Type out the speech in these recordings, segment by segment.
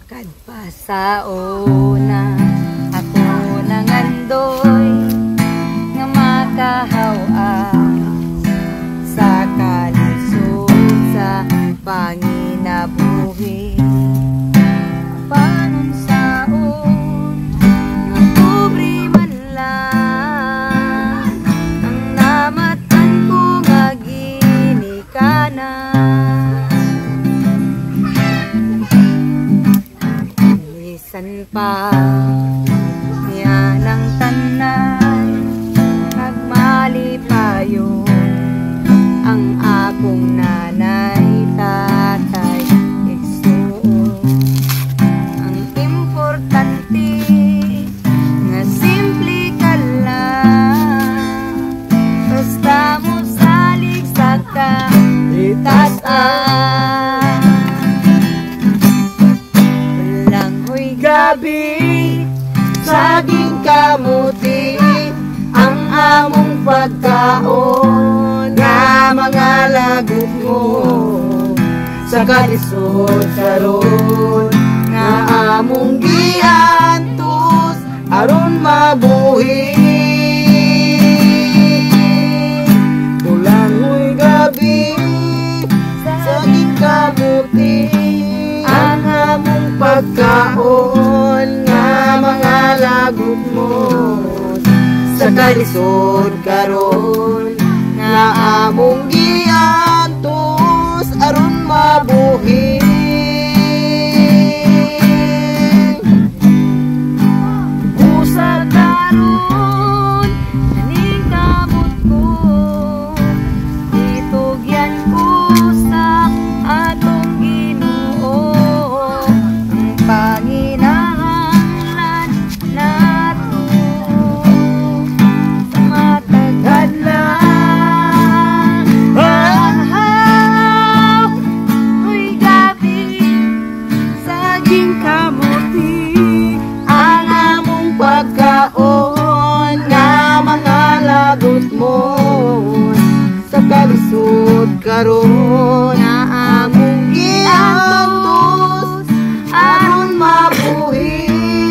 Kadpa sa una ako nangandoy nga makahawas sa kalisod sa panginabuhi. Panon saon nga pobre man lang ang namatan ko nga ginikanan. San pa niya ng tanay nagmalipayo ang akong nanay tatay igsuon. Ang importante nga simple ka lang basta mo salig sa kaligtasan. Gabi, saging kamuti ang among pagkaon nga mga lagot mo sa kalisod karon nga among giantos aron mabuhi. Kulangoy gabi, saging kamuti ang among pagkaon nga mga lagot mo sa kalisod karon nga among giantos aron mabuhi. Usa karon kaning kamot ko itugyan ko sa atong Ginoo ang panginahanglan nato sa matagad lang. Uy gabi, saging kamuti ang among pagkaon nga mga lagot mo sa kalisod karon nga among giantos aron mabuhi.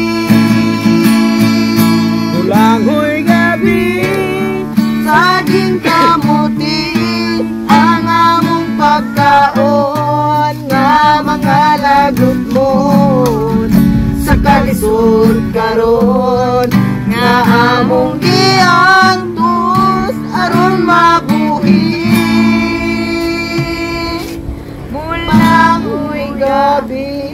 Kulangoy gabi, saging kamuti ang among pagkaon nga mga lagot mo sa kalisod karon nga among giantos aron mabuhi. Kulangoy gabi,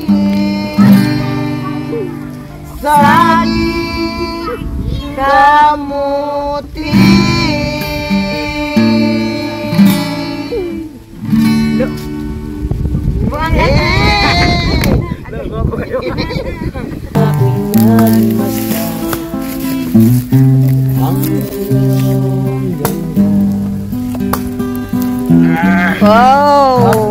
saging kamuti. Wow!